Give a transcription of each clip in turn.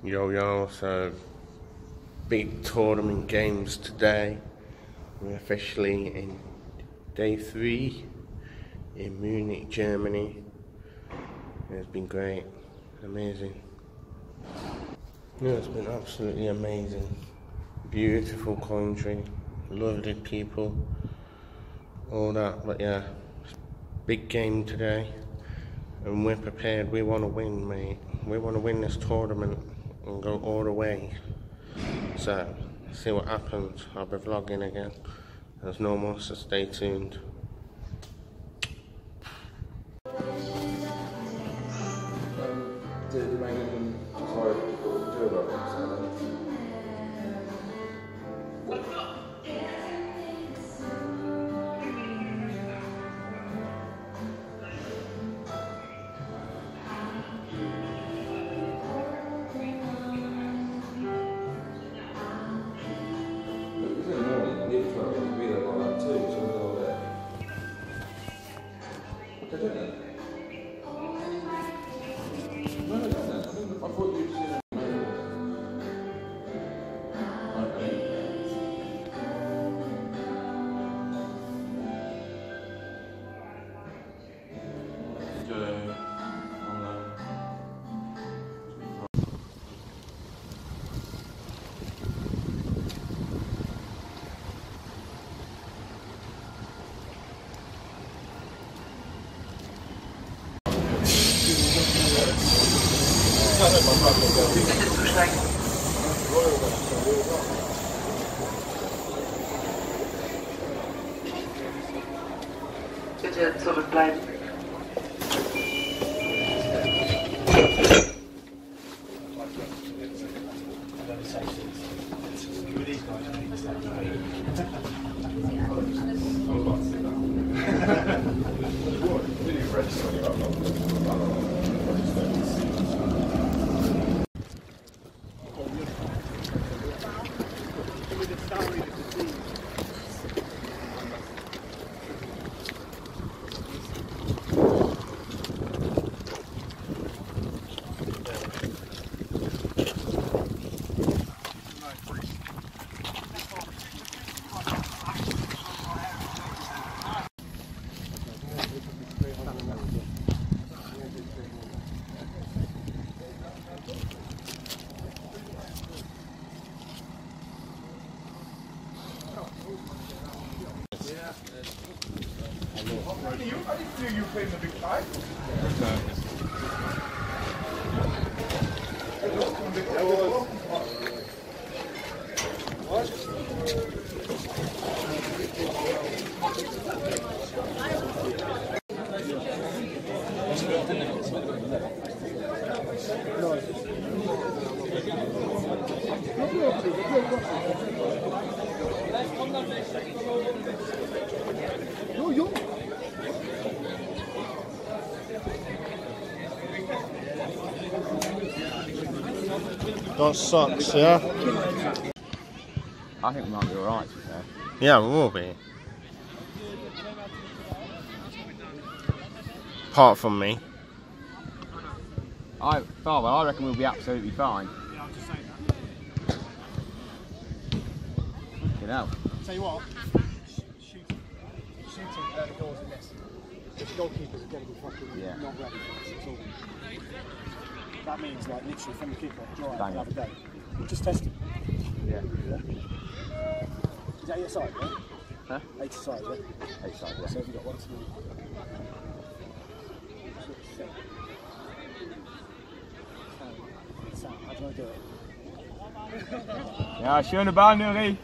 Yo, so big tournament games today. We're officially in day 3 in Munich, Germany. It's been great, amazing. Yeah, it's been absolutely amazing. Beautiful country, lovely people, all that. But yeah, big game today, and we're prepared. We want to win, mate. We want to win this tournament and go all the way. So, see what happens. I'll be vlogging again. There's no more, so stay tuned. Bitte zurückbleiben. I didn't feel you playing the big five. That sucks, yeah? I think we might be alright, to be fair. Yeah, we will be. Apart from me. I reckon we'll be absolutely fine. Yeah, I'm just saying that. You know. Tell you what, shooting early goals in this. The goalkeepers are getting fucking not ready for this at all. That means like literally from the kickoff, right, Bang have a day. Just test it. Yeah. Is that your side, yeah? Huh? 8 side, yeah? 8 side, yeah. So have you got 1 to do? Sam, how do I do it? Ja, schöne Bahn, Nuri.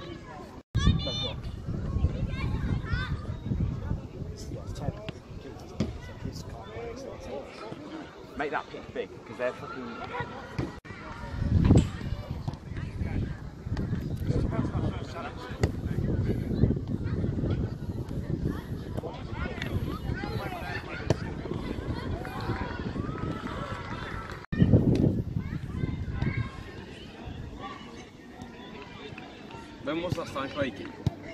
Make that pitch big, because they're fucking... When was last time quaking?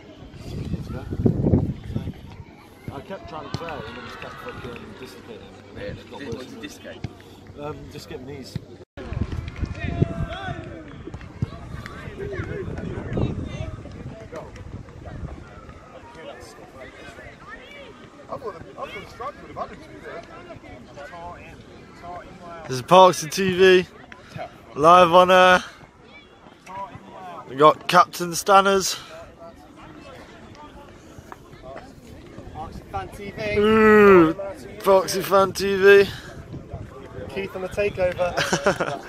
I kept trying to play and then just kept fucking dissipating. Yeah, what did you dislocate? Just get my knees. This is Parks and TV, live on air. We got Captain Stanners. Fan TV. Ooh, Foxy Fan TV. Keith on the takeover.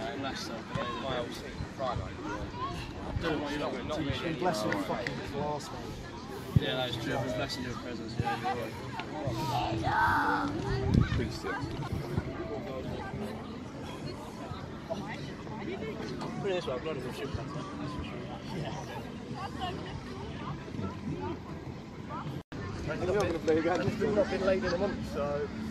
Bless your fucking class, mate. Yeah, that is true. We're blessing your presence. Yeah, you're right. Please do. Put it this way, I'm not even shooting that. You're not going to play again. It's still not been laid in a month, so.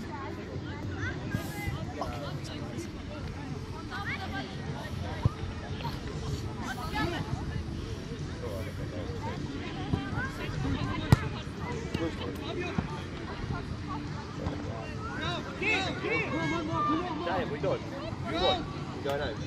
Damn, we done. We won. We're going home.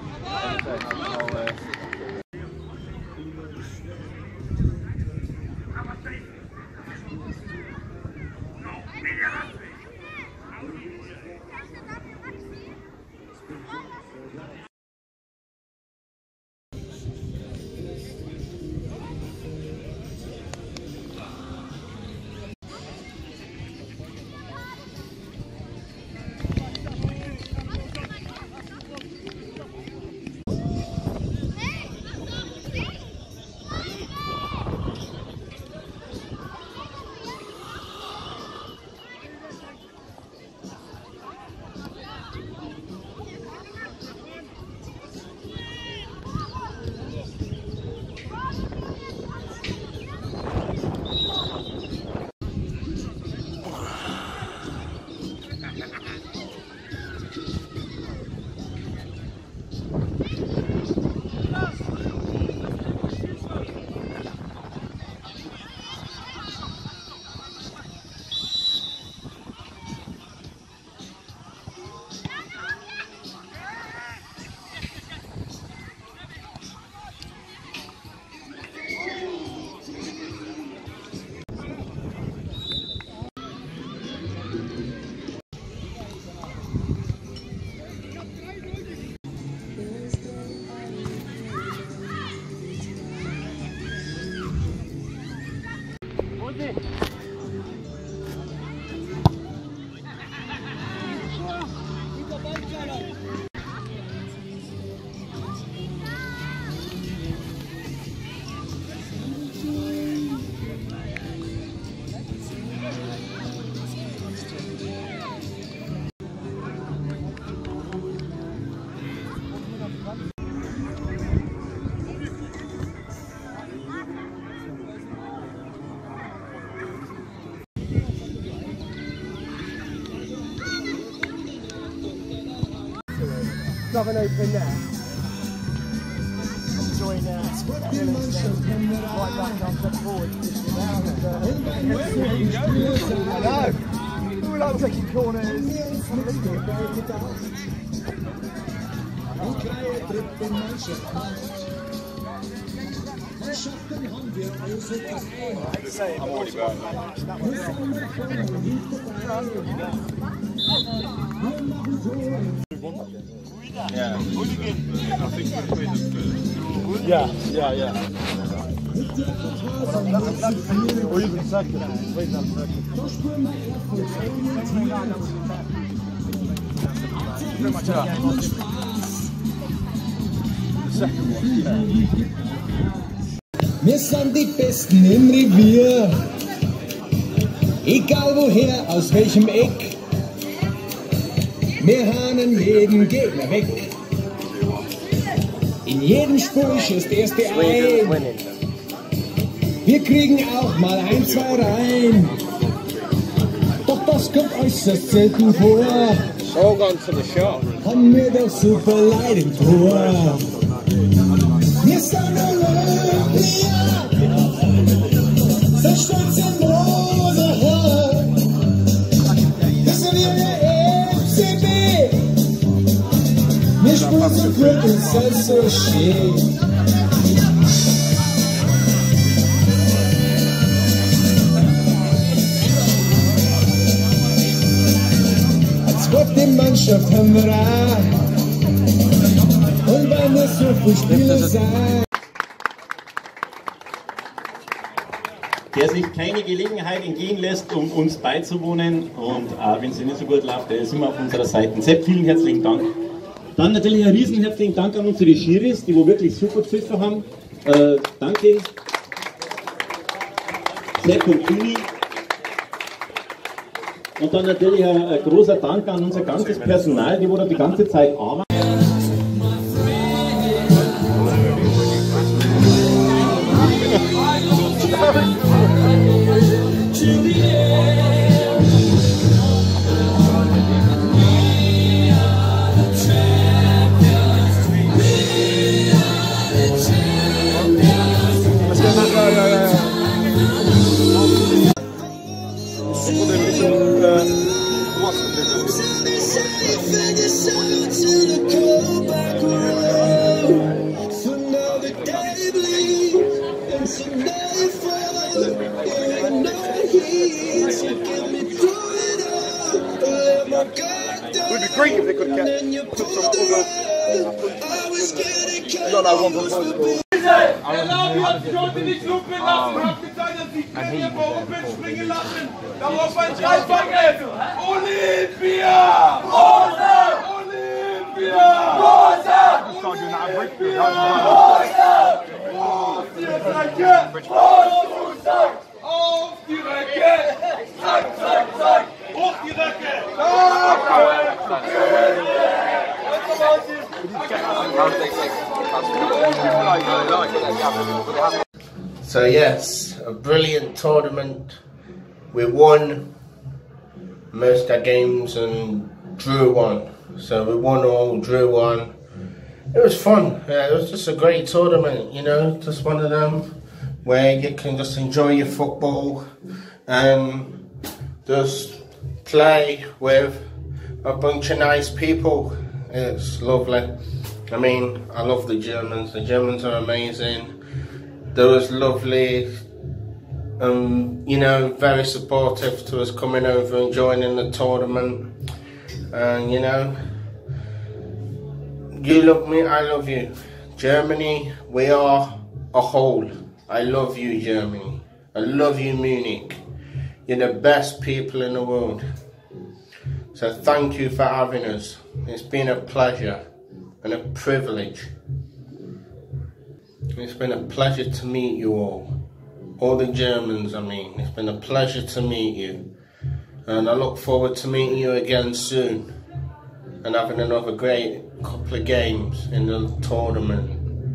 Have an open there. Join right back down, step forward. I know. We like taking corners. I'm already burnt. Yeah. Yeah. Or even second. Wait down second. Pretty much out. The second one. Yeah. Wir sind die Besten im Revier, egal woher, aus welchem Eck. Wir hauen jeden Gegner weg. In jedem Spiel ist das erste Ei. Wir kriegen auch mal 1, 2 rein. Doch das kommt äußerst selten vor. Haben wir doch super Leid im Tor. Wir sind Olympia, so stolz im Rosenhaar. Wir sind hier der FCB, wir spielen so gut und sind so schön. Als zweite Mannschaft haben wir auch. Und wenn es so viele Spieler sind, der sich keine Gelegenheit entgehen lässt, um uns beizuwohnen, und wenn es nicht so gut läuft, der ist immer auf unserer Seite. Sepp, vielen herzlichen Dank. Dann natürlich einen riesen herzlichen Dank an unsere Schiris, die wo wirklich super gepfiffen haben. Danke. Sepp und Kühni. Und dann natürlich ein großer Dank an unser ganzes Personal, die wo da die ganze Zeit arbeiten. Would be great if they could get some other. Not that one from Portugal. So yes, a brilliant tournament. We won most of our games and drew one. So we won all, drew one. It was fun. It was just a great tournament, you know, just one of them where you can just enjoy your football and just play with a bunch of nice people. It's lovely. I mean, I love the Germans. The Germans are amazing. They was lovely, you know, very supportive to us coming over and joining the tournament. And you know, you love me, I love you. Germany, we are a whole. I love you, Germany. I love you, Munich. You're the best people in the world. So thank you for having us. It's been a pleasure and a privilege. It's been a pleasure to meet you all the Germans, I mean. It's been a pleasure to meet you, and I look forward to meeting you again soon and having another great couple of games in the tournament.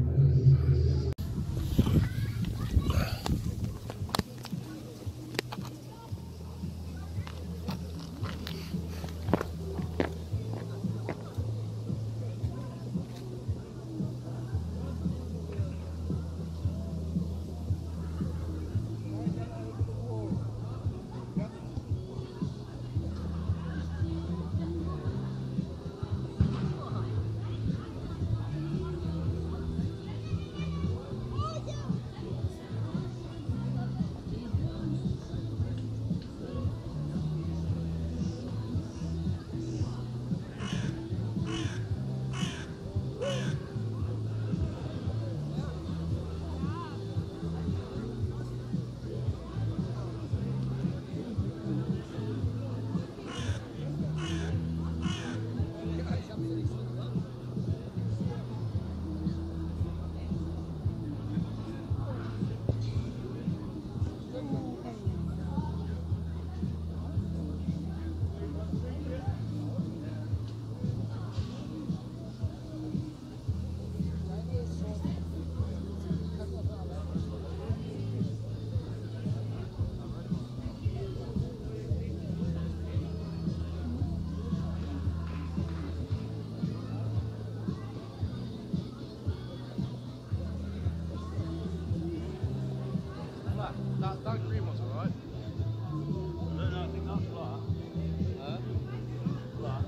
That green one's alright. I don't know, I think that's flat. Flat.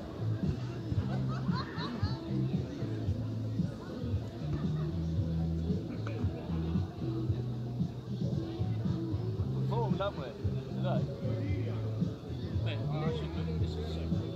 We formed, haven't we, today? Mate, I actually think this is so cool.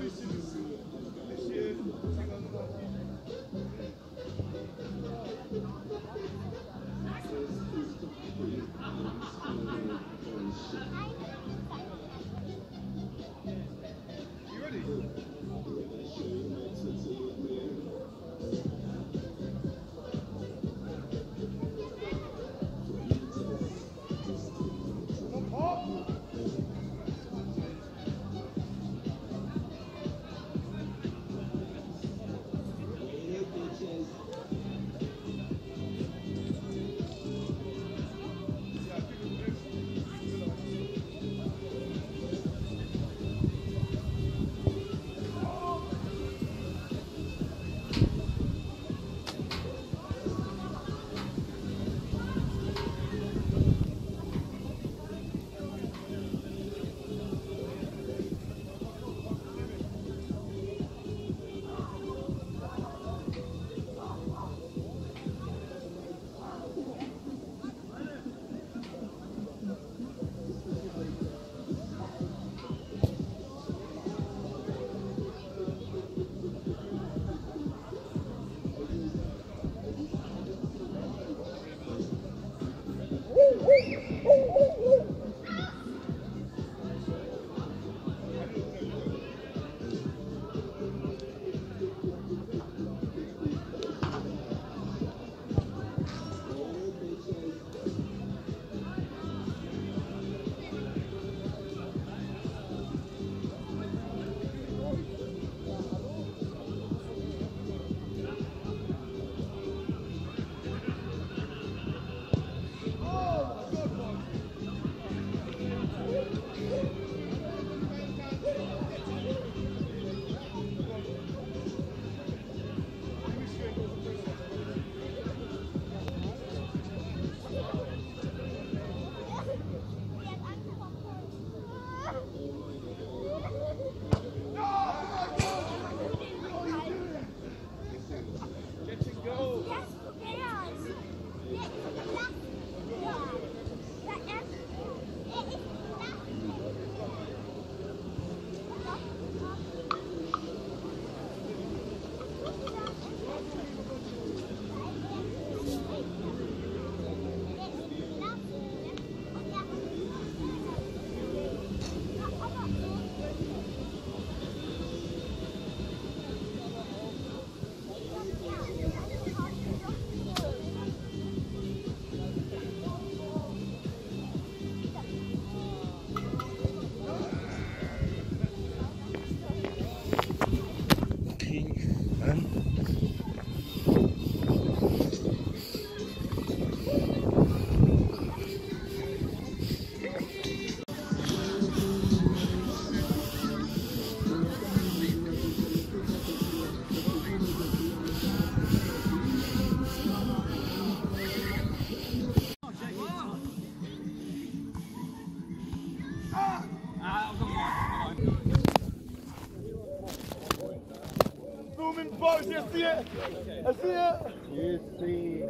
boys, you see it? I see it. You see.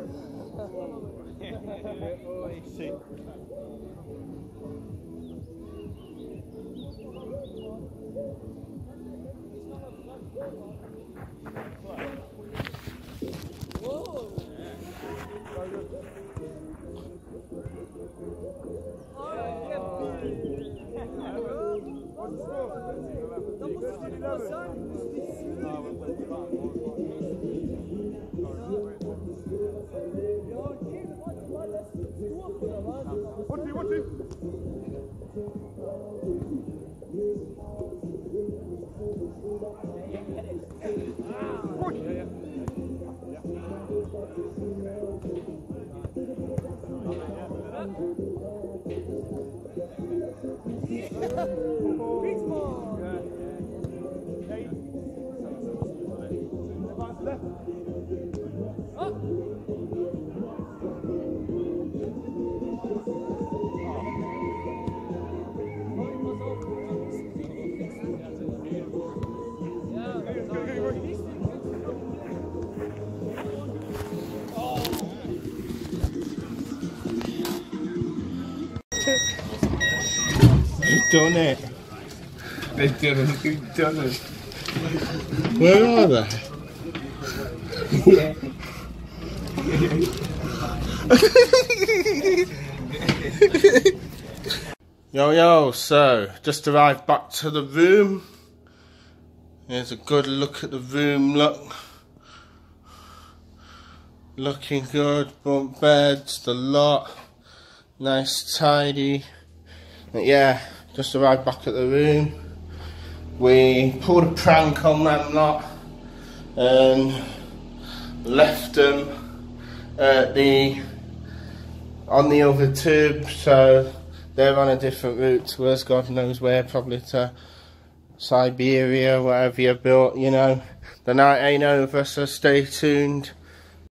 See. They've done it. They've done it. Where are they? Yo, so just arrived back to the room. Here's a good look at the room, look. Looking good, bunk beds, the lot. Nice, tidy. But yeah, just arrived back at the room. We pulled a prank on them lot and left them at on the other tube, so they're on a different route to us, God knows where, probably to Siberia, whatever you built, you know. The night ain't over, so stay tuned.